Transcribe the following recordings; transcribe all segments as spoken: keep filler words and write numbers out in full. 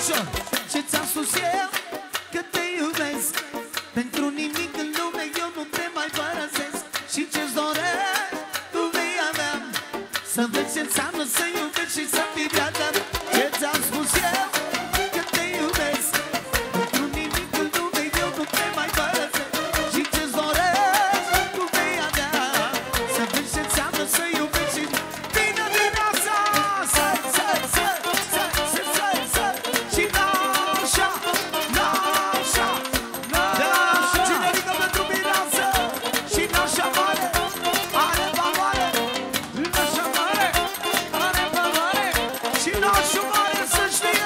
ușor. Ce ți-am spus eu, că te iubesc. Pentru nimic în lume eu nu te mai părăsesc. Și ce-ți doresc, tu vei avea. Să vezi ce înseamnă să iubești și să fii viața. Ce ți-am spus eu, că te iubesc. Pentru nimic în lume eu nu te mai părăsesc. Și ce-ți doresc, tu vei avea. Să vezi ce înseamnă să iubești și bine viața. Să, să, să, să, să, să, să. Și n-așa, n-așa, n-așa. Generică pentru viață. Și n-așa mare, are valoare. N-așa mare, are valoare. Și n-așa mare să știe.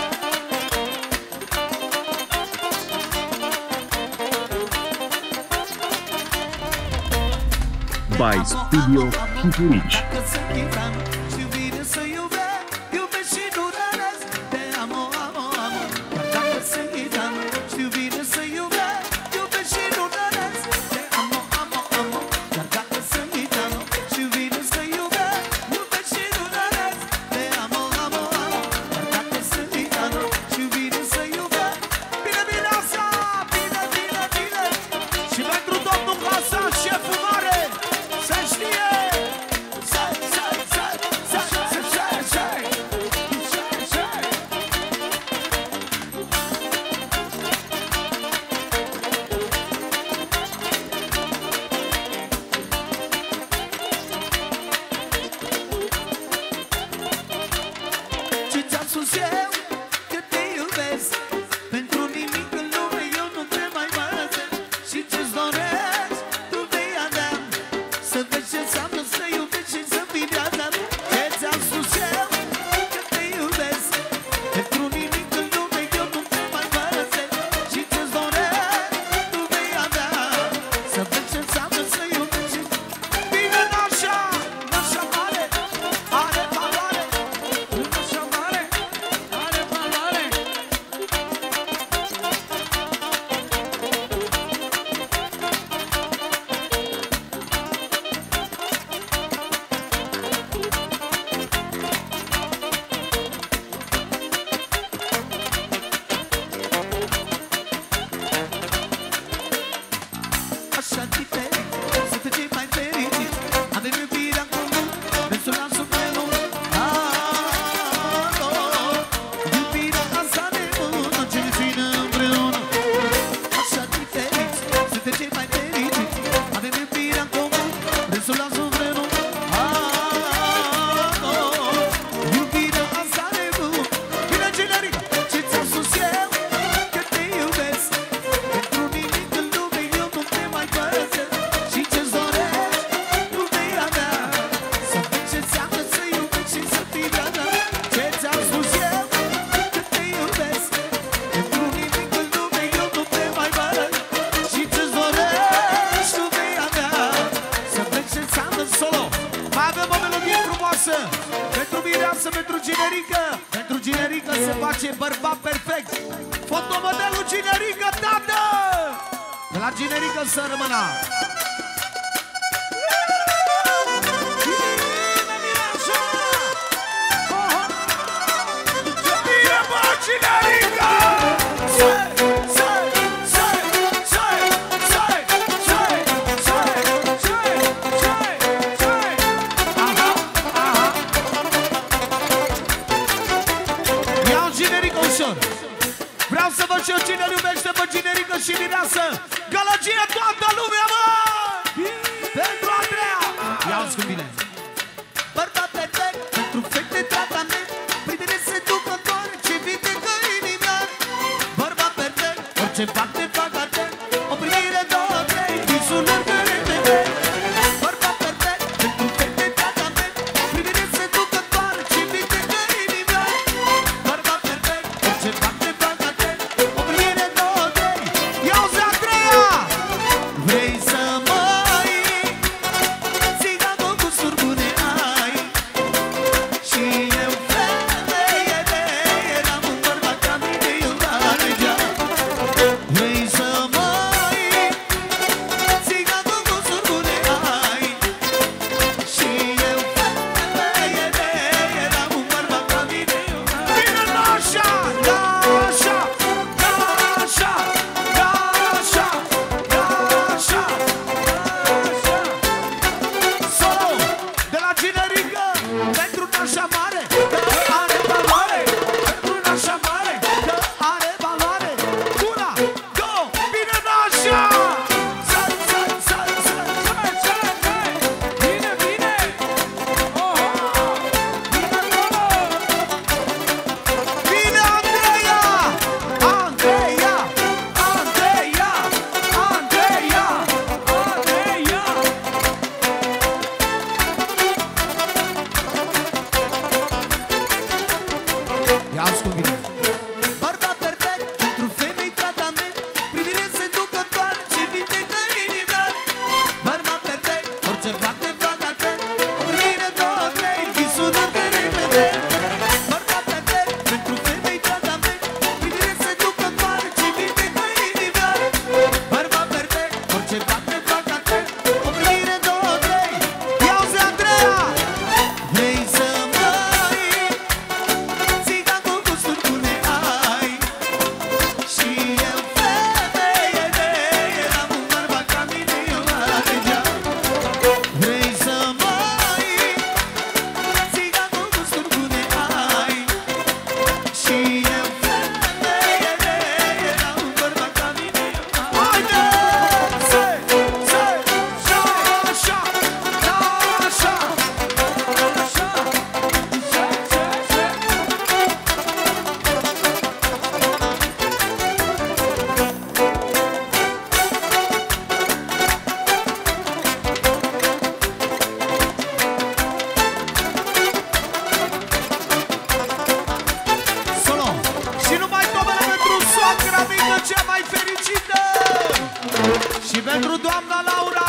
By Studio Hiturici. Dacă sunt ghitan, știu bine să iubesc, iubesc și nu rănesc. Te amo, amo, amo. Chiar dacă sunt ghitan, știu bine să iubesc, iubesc și nu rănesc. Te amo, amo, amo. Chiar dacă sunt ghitan, știu bine să iubesc, iubesc și nu rănesc. Te amo, amo, amo. Chiar dacă sunt ghitan, știu bine să iubesc. Bine, bine așa, bine, bine, bine. Și pentru domnul Hasan, șeful mare, să știe. Să, să, să, să, să, să, să. Ce ți-am spus eu, că te iubesc. Pentru nimic în lume eu nu te mai părăsesc. Și ce-ți doresc, tu vei avea. Să vezi ce înseamnă să iubești și să fii viața. Ce ți-am spus eu, că te iubesc. Pentru nimic în lume eu nu te mai părăsesc. Și ce-ți doresc, tu vei avea. Să vezi ce înseamnă să iubești și bine n-așa, n-așa mare, are valoare. N-așa mare, are valoare. Așa diferit, suntem cei mai fericiți. Avem iubirea în comun, mersul la sufletul. Ah, oh, iubirea asta de bună, ce ne ține împreună. Așa diferit, suntem cei mai fericiți. Avem iubirea în comun, mersul la sufletul. Ah, oh, iubirea asta de bună. Bine, generică, ce ți-am spus eu, că te iubesc. Pentru nimic în lume eu nu te mai părăsesc. Și ce-ți doresc, tu vei avea. Să vezi ce înseamnă să iubești și să fii viața. Ce ți-am spus eu, că te iubesc. Pentru nimic în lume eu nu te mai părăsesc. Și ce-ți doresc, tu vei avea. Să vezi ce înseamnă solo. Mai avem o melodie frumoasă pentru Mireasă, pentru Generică. Pentru Generică se face bărbat perfect. Fotomodelul Generică, tată! De la Generică să rămână. Bine, Mireasă! Bine, bă, Generică! Să, să, să, să, să, să, să, să, să, să. Aha, aha. Iau Generică ușor. Vreau să văd și eu cine iubește pe Generică și Mireasă. Gălăgie toată lumea, mă! Pentru Andreea! Ia-ți cum bine! Bărbat perfect, pentru fete tratament, privire seducătoare, ce vindecă inima. Bărbat perfect, orice fac te fac atent, o privire, două, trei, visul lângă repede. Bărbat perfect, pentru fete tratament, privire seducătoare, ce vindecă inima. Bărbat perfect, orice fac te fac atent, o privire, două, trei. Ia-ți Andreea! Vrei să așa mare, că are valoare. Pentru un așa mare, că are valoare. Una, două, bine nașa! Săr, săr, săr, săr, săr, săr, săr. Bine, bine! Oho! Bine acolo! Bine, Andreea! Andreea! Andreea! Andreea! Andreea! Ia ascultă-mi. Bărbat perfect, pentru femei tratament, privire seducătoare ce vindecă inima. Bărbat perfect, orice fapte fac atent, o privire, două, trei, visul de periclete. Bărbat perfect, pentru femei tratament, privire seducătoare ce vindecă inima. Bărbat perfect, orice fapte fac atent, o privire, două, trei. Ia-uzi, Andreea! Vrei să mă iei, țigan cu gusturi bune ai. Și eu, femeie de, eram un bărbat ca mine, eu alegea. Vrei să mă iei, țigan cu gusturi bune ai. Și eu, femeie de, eram un bărbat ca mine, eu alegea. Haide! Se, se, șa, șa, șa, șa, șa, Solo! Și numai domnule pentru soacra mică cea mai fericită! Și pentru doamna Laura